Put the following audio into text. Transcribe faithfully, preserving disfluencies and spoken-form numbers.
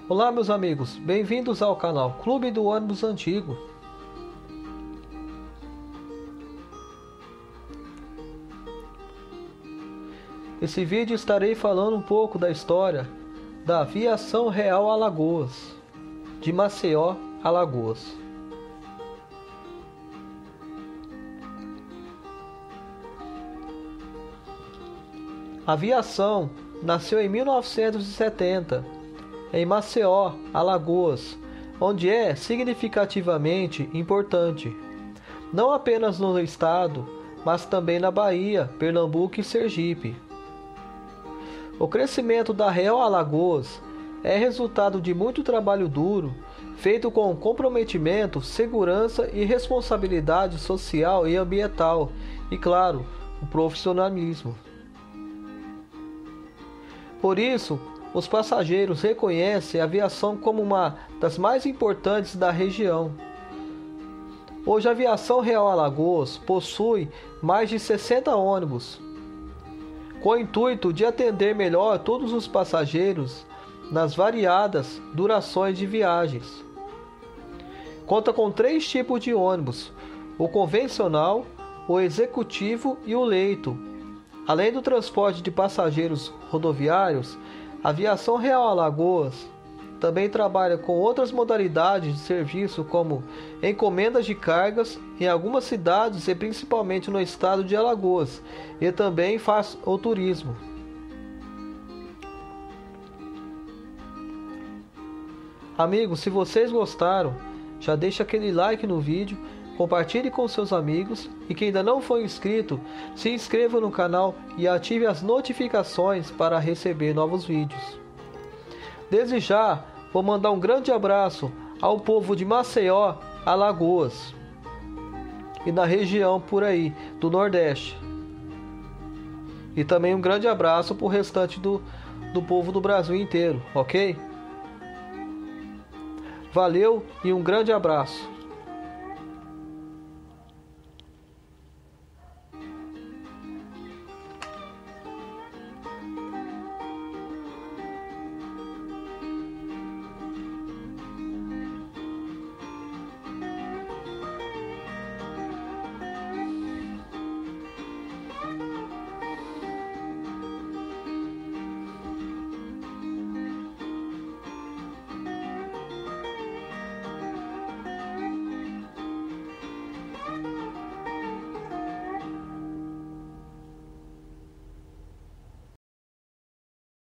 Olá meus amigos, bem-vindos ao canal Clube do Ônibus Antigo. Esse vídeo estarei falando um pouco da história da Aviação Real Alagoas, de Maceió, Alagoas. A aviação nasceu em mil novecentos e setenta, em Maceió, Alagoas, onde é significativamente importante, não apenas no estado, mas também na Bahia, Pernambuco e Sergipe. O crescimento da Real Alagoas é resultado de muito trabalho duro, feito com comprometimento, segurança e responsabilidade social e ambiental, e claro, o profissionalismo. Por isso, os passageiros reconhecem a aviação como uma das mais importantes da região. Hoje a Aviação Real Alagoas possui mais de sessenta ônibus, com o intuito de atender melhor todos os passageiros nas variadas durações de viagens. Conta com três tipos de ônibus: o convencional, o executivo e o leito. Além do transporte de passageiros rodoviários, a Aviação Real Alagoas também trabalha com outras modalidades de serviço, como encomendas de cargas em algumas cidades e principalmente no estado de Alagoas, e também faz o turismo. Amigos, se vocês gostaram, já deixa aquele like no vídeo, compartilhe com seus amigos e quem ainda não foi inscrito, se inscreva no canal e ative as notificações para receber novos vídeos. Desde já, vou mandar um grande abraço ao povo de Maceió, Alagoas e na região por aí do Nordeste. E também um grande abraço para o restante do, do povo do Brasil inteiro, ok? Valeu e um grande abraço.